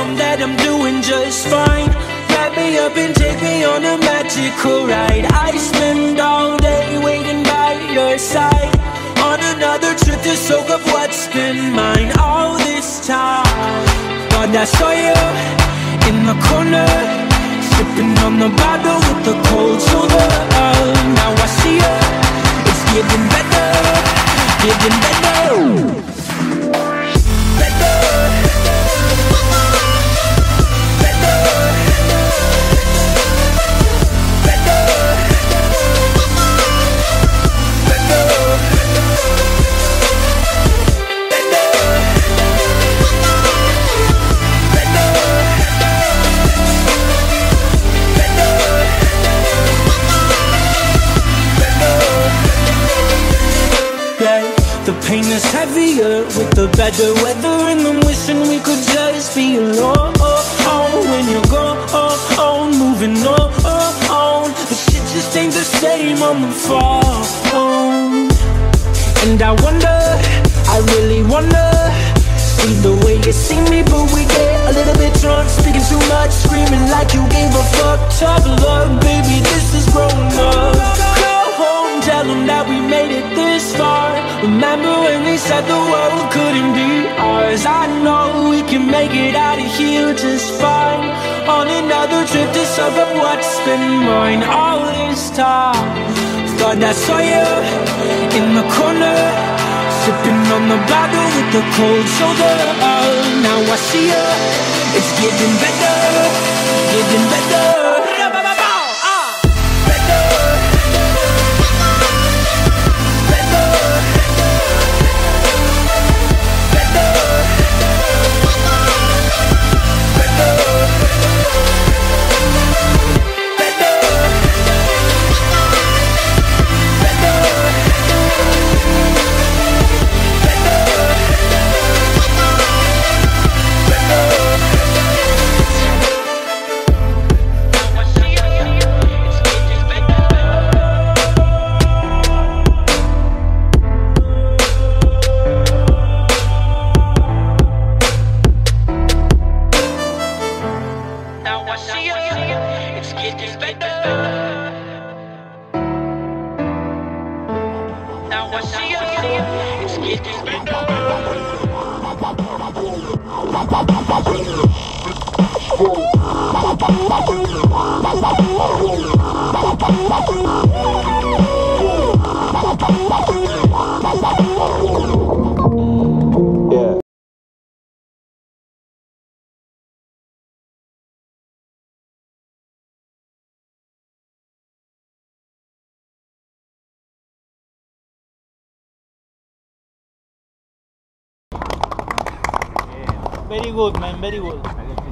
them that I'm doing just fine. Wrap me up and take me on a magical ride. I spend all day waiting by your side, on another trip to soak up what's been mine all this time. Thought I saw you in the corner, sipping on the bottle with the cold shoulder. Now I see you, it's getting better, getting better. The pain is heavier with the better weather, and I'm wishing we could just be alone. When you're gone, moving on, the shit just ain't the same on the phone. And I wonder, I really wonder, see the way you see me, but we get a little bit drunk, speaking too much, screaming like you gave a fuck. Tough love, baby, this is growing up. Go home, tell them that we made it this far. Remember when they said the world couldn't be ours? I know we can make it out of here just fine, on another trip to soak up what's been mine all this time. Thought I saw you in the corner, sipping on the bottle with the cold shoulder. Now I see you, it's getting better, getting better. Very good, man, very good.